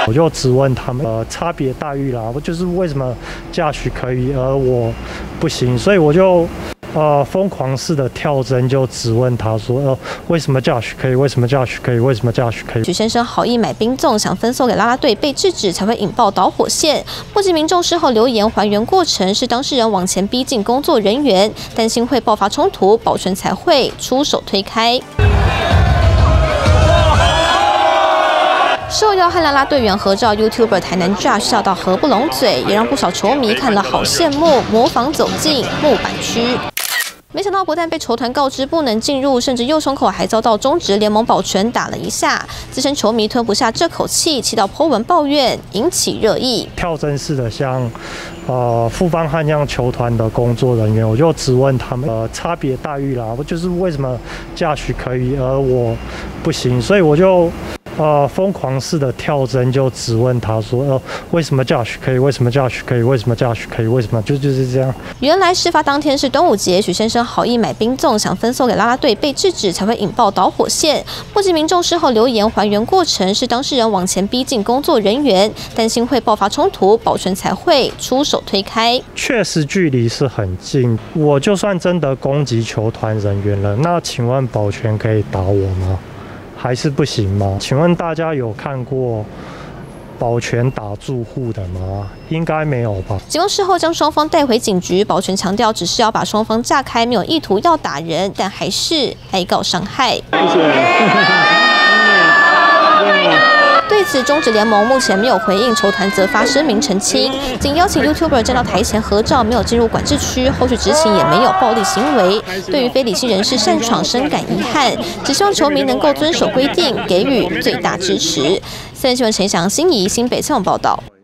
我就质问他们差别待遇啦，就是为什么驾许可以，而我不行，所以我就疯狂式的跳针，就质问他说为什么驾许可以，为什么驾许可以，为什么驾许可以？ 许先生好意买冰粽，想分送给啦啦队，被制止才会引爆导火线。目击民众事后留言还原过程，是当事人往前逼近工作人员，担心会爆发冲突，保全才会出手推开。受邀和啦啦队员合照 ，YouTuber 台南 Josh 笑到合不拢嘴，也让不少球迷看了好羡慕，模仿走进木板区。没想到不但被球团告知不能进入，甚至右胸口还遭到中职联盟保全打了一下。资深球迷吞不下这口气，气到 po 文抱怨，引起热议。 跳针式的像富邦悍将球团的工作人员，我就质问他们差别待遇啦，就是为什么驾许可以，而我不行，所以我就疯狂式的跳针，就质问他说为什么驾许可以，为什么驾许可以，为什么驾许可以，为什么就是这样。 原来事发当天是端午节，许先生好意买冰粽，想分送给啦啦队，被制止才会引爆导火线。目击民众事后留言还原过程，是当事人往前逼近工作人员，担心会爆发冲突，保全才会出手推开。 确实距离是很近，我就算真的攻击球团人员了，那请问保全可以打我吗？还是不行吗？请问大家有看过保全打住户的吗？应该没有吧。 警方事后将双方带回警局，保全强调只是要把双方架开，没有意图要打人，但还是挨告伤害。谢谢。对此，中职联盟目前没有回应，球团则发声明澄清，仅邀请 YouTuber 站到台前合照，没有进入管制区，后续执勤也没有暴力行为。对于非理性人士擅闯，深感遗憾，只希望球迷能够遵守规定，给予最大支持。私人新闻陈翔、新怡新北采访报道。